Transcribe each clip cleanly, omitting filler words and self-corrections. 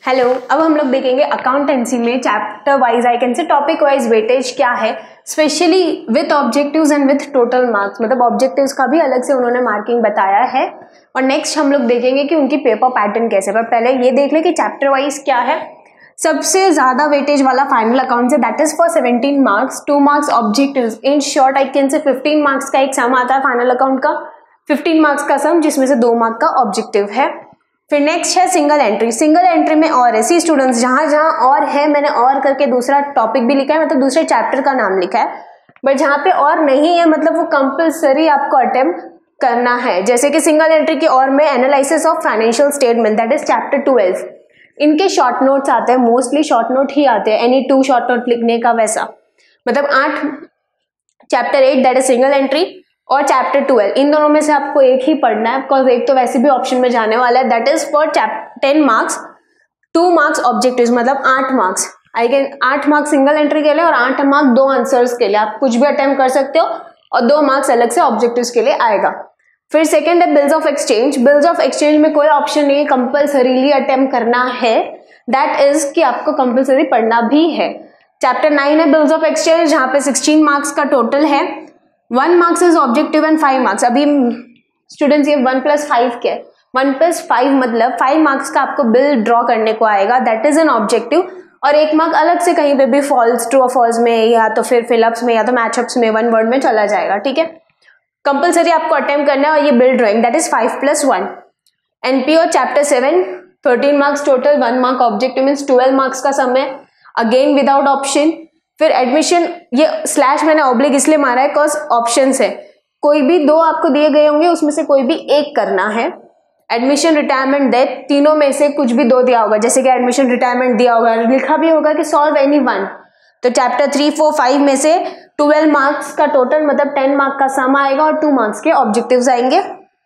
Hello, अब हम लोग देखेंगे अकाउंटेंसी में chapter wise I can say topic wise weightage क्या है, specially with objectives and with total marks, मतलब ऑब्जेक्टिव्स का भी अलग से उन्होंने मार्किंग बताया है। और नेक्स्ट हम लोग देखेंगे कि उनकी पेपर पैटर्न कैसे, पर पहले ये देख ले कि चैप्टर वाइज क्या है। सबसे ज्यादा वेटेज वाला फाइनल अकाउंट है, that is for 17 marks, 2 marks objectives. In short I can say 15 marks का एक सम आता है फाइनल अकाउंट का, 15 मार्क्स का सम जिसमें से 2 मार्क का ऑब्जेक्टिव है। फिर नेक्स्ट है सिंगल एंट्री। सिंगल एंट्री में और है, सी स्टूडेंट्स जहां जहां और है, मैंने और करके दूसरा टॉपिक भी लिखा है, मतलब दूसरे चैप्टर का नाम लिखा है, बट जहां पे और नहीं है मतलब वो कंपल्सरी आपको अटेम्प्ट करना है। जैसे कि सिंगल एंट्री की और में analysis of financial statement, that is chapter 12। इनके शॉर्ट नोट्स आते हैं, मोस्टली शॉर्ट नोट ही आते हैं, एनी 2 शॉर्ट नोट लिखने का वैसा, मतलब 8 chapter 8 that is single entry और चैप्टर 12, इन दोनों में से आपको एक ही पढ़ना है, बिकॉज एक तो वैसे भी ऑप्शन में जाने वाला है। That is for 10 marks, 2 marks objectives, मतलब 8 marks. I can 8 marks single entry के लिए और 8 मार्क्स 2 आंसर्स के लिए, आप कुछ भी अटेम्प्ट कर सकते हो, और 2 मार्क्स अलग से ऑब्जेक्टिव्स के लिए आएगा। फिर सेकेंड है bills of exchange. Bills of exchange में कोई ऑप्शन नहीं है, कंपल्सरीली अटेम्प्ट करना है, दैट इज कि आपको कंपल्सरी पढ़ना भी है। चैप्टर 9 है बिल्स ऑफ एक्सचेंज, जहां पे 16 मार्क्स का टोटल है, 1 marks is objective and 5 marks. अभी स्टूडेंट्स ये 1+5 के 1+5 मतलब 5 मार्क्स का आपको बिल ड्रॉ करने को आएगा, दैट इज एन ऑब्जेक्टिव, और 1 मार्क अलग से कहीं पे भी फॉल्स, ट्रू और फॉल्स में, या तो फिर फिलअप्स में, या तो मैचअप्स में, 1 वर्ड में चला जाएगा। ठीक है, कंपल्सरी आपको अटेम्प्ट करना है, और ये bill drawing that is 5+1। NPO chapter 7 13 marks total, 1 mark objective, means 12 marks का सम है, अगेन विदाउट ऑप्शन। फिर एडमिशन, ये स्लैश मैंने ऑब्लिक इसलिए मारा है बिकॉज ऑप्शंस है, कोई भी 2 आपको दिए गए होंगे, उसमें से कोई भी एक करना है। एडमिशन, रिटायरमेंट, डेथ, तीनों में से कुछ भी 2 दिया होगा, जैसे कि एडमिशन रिटायरमेंट दिया होगा, लिखा भी होगा कि सॉल्व एनी वन, तो चैप्टर 3 4 5 में से 12 मार्क्स का टोटल, मतलब 10 मार्क का सम आएगा और 2 मार्क्स के ऑब्जेक्टिव्स आएंगे।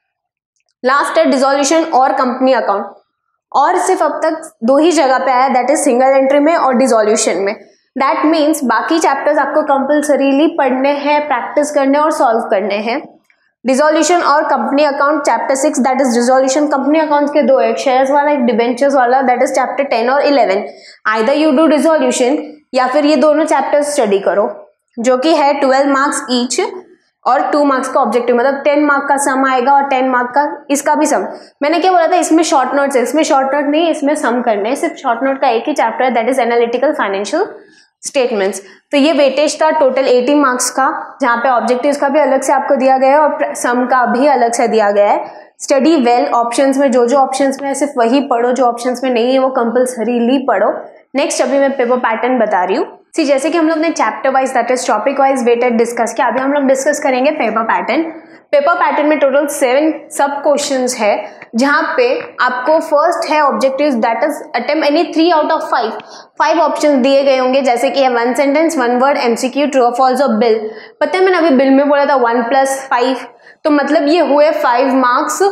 लास्ट है डिसोल्यूशन और कंपनी अकाउंट, और सिर्फ अब तक 2 ही जगह पे आया, दैट इज सिंगल एंट्री में और डिसोल्यूशन में। दैट मीन्स बाकी चैप्टर्स आपको कंपल्सरीली पढ़ने हैं, प्रैक्टिस करने और सॉल्व करने हैं। डिसोल्यूशन और company account chapter 6 that is dissolution. Company account के 2, एक शेयर्स वाला, एक डिबेंचर्स वाला, दैट इज चैप्टर 10 और 11। आइदर यू डू डिसोल्यूशन या फिर ये दोनों चैप्टर्स स्टडी करो, जो कि है 12 मार्क्स ईच और 2 मार्क्स का ऑब्जेक्टिव, मतलब 10 मार्क का सम आएगा और 10 मार्क का इसका भी सम। मैंने क्या बोला था, इसमें शॉर्ट नोट्स है, इसमें शॉर्ट नोट नहीं, इसमें सम करने, सिर्फ शॉर्ट नोट का एक ही चैप्टर है, that is analytical financial statements. तो ये वेटेज था टोटल 80 मार्क्स का, जहाँ पे ऑब्जेक्टिव्स का भी अलग से आपको दिया गया है और सम का भी अलग से दिया गया है। स्टडी वेल, ऑप्शंस में जो ऑप्शंस में है सिर्फ वही पढ़ो, जो ऑप्शंस में नहीं है वो कंपल्सरीली पढ़ो। नेक्स्ट अभी मैं पेपर पैटर्न बता रही हूँ। सी जैसे कि हम लोग ने chapter wise that is topic wise weighted discuss किया, अभी हम लोग डिस्कस करेंगे पेपर पैटर्न। पेपर पैटर्न में टोटल 7 सब क्वेश्चंस है, जहां पे आपको फर्स्ट है objectives, that is attempt any 3 out of 5 options दिए गए होंगे, जैसे कि है 1 सेंटेंस, 1 वर्ड, एमसीक्यू, ट्रू और फॉल्स और बिल। पता है मैंने अभी बिल में बोला था 1+5, तो मतलब ये हुए 5 मार्क्स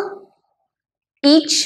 ईच,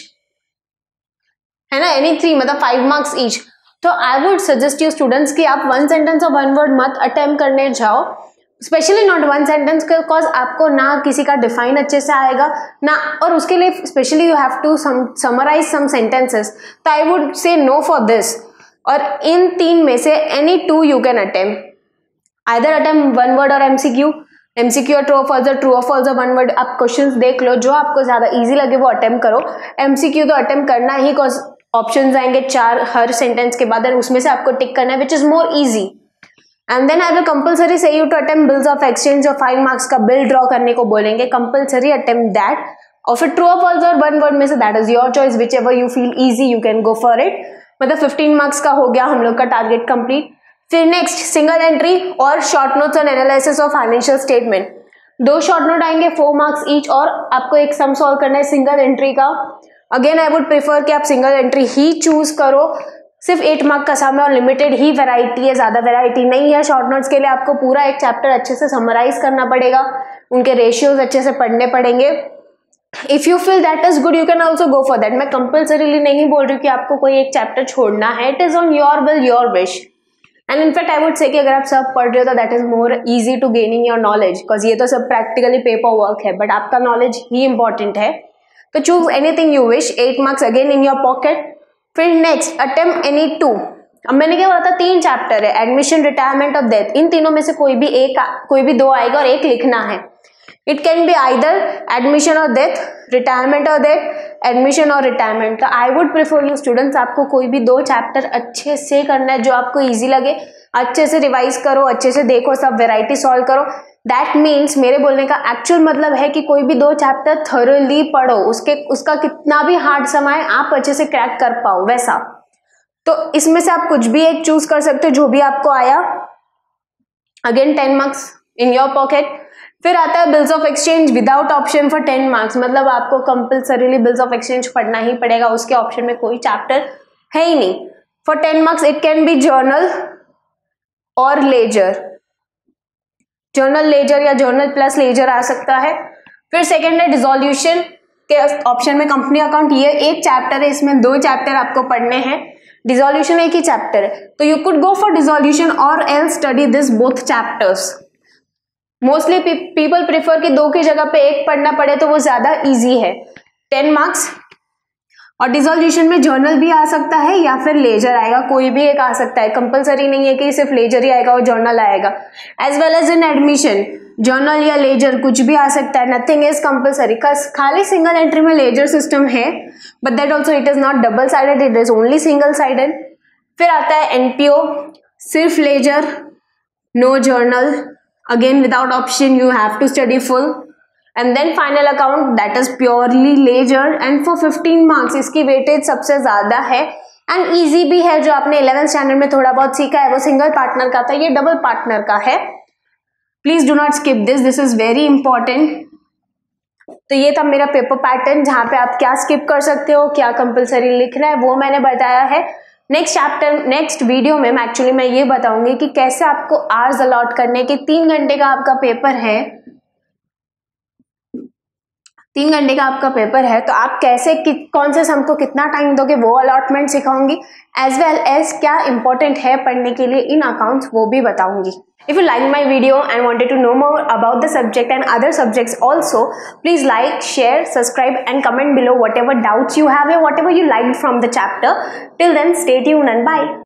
है ना, एनी 3 मतलब 5 मार्क्स ईच। तो I would suggest you students कि आप 1 सेंटेंस और 1 वर्ड मत अटेम्प्ट करने जाओ, स्पेशली नॉट 1 सेंटेंस, बिकॉज आपको ना किसी का डिफाइन अच्छे से आएगा ना, और उसके लिए specially you have to summarize some sentences, तो I would say no for this. और इन 3 में से any 2 you can attempt, either attempt 1 word और एमसीक्यू और ट्रू और फॉल्स और 1 वर्ड। आप क्वेश्चंस देख लो, जो आपको ज्यादा इजी लगे वो अटेम्प्ट करो। एमसीक्यू तो अटेम्प्ट करना ही, बिकॉज ऑप्शंस आएंगे 4 हर सेंटेंस के बाद, और उसमें से आपको टिक करना है, which is more easy. And then I will compulsory say you to attempt bills of exchange, और 5 मार्क्स का बिल ड्रॉ करने को बोलेंगे, कंपल्सरी अटेम्प्ट दैट। और फिर ट्रू और फॉल्स और 1 वर्ड में से that is your choice, whichever you feel easy you can go for it. मतलब 15 मार्क्स का हो गया हम लोग का टारगेट कंप्लीट। फिर नेक्स्ट सिंगल एंट्री और short notes and analysis of financial statement, 2 short note आएंगे 4 मार्क्स ईच, और आपको एक सम सॉल्व करना है सिंगल एंट्री का। अगेन आई वुड प्रेफर कि आप सिंगल एंट्री ही चूज करो, सिर्फ 8 मार्क का सम है और लिमिटेड ही वैरायटी है, ज्यादा वैरायटी नहीं है। शॉर्ट नोट्स के लिए आपको पूरा एक चैप्टर अच्छे से समराइज करना पड़ेगा, उनके रेशियोज अच्छे से पढ़ने पड़ेंगे। If you feel that is good you can also go for that. मैं कंपल्सरीली नहीं बोल रही हूँ कि आपको कोई एक चैप्टर छोड़ना है, it is on your will your wish. And in fact I would say कि अगर आप सब पढ़ रहे हो तो that is more easy to gaining your knowledge, because ये तो सब प्रैक्टिकली पेपर वर्क है, बट आपका नॉलेज ही इंपॉर्टेंट है। तो choose anything you wish. 8 marks again in your pocket, फिर नेक्स्ट अटेम्प्ट एनी 2। अब मैंने क्या बोला था 3 चैप्टर है, एडमिशन, रिटायरमेंट और डेथ। इन तीनों में से कोई भी 2 आएगा और एक लिखना है। It can be either admission और डेथ, रिटायरमेंट और डेथ, एडमिशन और रिटायरमेंट। तो I would prefer you students, आपको कोई भी 2 चैप्टर अच्छे से करना है, जो आपको ईजी लगे। अच्छे से रिवाइज करो, अच्छे से देखो, सब वेराइटी सॉल्व करो। दैट मीन्स मेरे बोलने का एक्चुअल मतलब है कि कोई भी 2 चैप्टर थॉरोली पढ़ो, उसका कितना भी हार्ड समय आप अच्छे से क्रैक कर पाओ वैसा। तो इसमें से आप कुछ भी एक चूज कर सकते हो, जो भी आपको आया। Again 10 marks in your pocket. फिर आता है bills of exchange without option for 10 marks, मतलब आपको कंपल्सरीली बिल्स ऑफ एक्सचेंज पढ़ना ही पड़ेगा, उसके ऑप्शन में कोई चैप्टर है ही नहीं। For 10 marks it can be journal और लेजर, जर्नल लेजर या जर्नल प्लस लेजर आ सकता है। फिर सेकेंड है डिसोल्यूशन के ऑप्शन में कंपनी अकाउंट, ये एक चैप्टर है, इसमें 2 चैप्टर आपको पढ़ने हैं। डिसोल्यूशन एक ही चैप्टर है, तो you could go for dissolution or else study this both chapters. Mostly people prefer कि 2 की जगह पे 1 पढ़ना पड़े, तो वो ज्यादा इजी है। 10 मार्क्स और डिसोल्यूशन में जर्नल भी आ सकता है या फिर लेजर आएगा, कोई भी एक आ सकता है। कंपलसरी नहीं है कि सिर्फ लेजर ही आएगा और जर्नल आएगा। As well as in admission journal या लेजर कुछ भी आ सकता है, नथिंग इज कंपलसरी। खाली सिंगल एंट्री में लेजर सिस्टम है, but that also it is not double sided, it is only single sided. फिर आता है एनपीओ, सिर्फ ledger, no journal, again without option you have to study full, and then final account that is purely ledger and for 15 marks इसकी weightage सबसे ज्यादा है and easy भी है। जो आपने 11th स्टैंडर्ड में थोड़ा बहुत सीखा है वो सिंगल पार्टनर का था, ये डबल पार्टनर का है। Please do not skip this is very important. तो ये था मेरा पेपर पैटर्न, जहाँ पे आप क्या स्किप कर सकते हो, क्या कंपलसरी लिखना है, वो मैंने बताया है। नेक्स्ट वीडियो में मैं ये बताऊंगी कि कैसे आपको आवर्स अलॉट करने के। 3 घंटे का आपका पेपर है, 3 घंटे का आपका पेपर है, तो आप कैसे कौन से सम को कितना टाइम दोगे वो अलॉटमेंट सिखाऊंगी, एज वेल एज क्या इंपॉर्टेंट है पढ़ने के लिए इन अकाउंट्स वो भी बताऊंगी। If you like my video and wanted to know more about the subject and other subjects also, please like, share, subscribe and comment below whatever doubts you have or whatever you liked from the chapter. Till then, stay tuned and bye.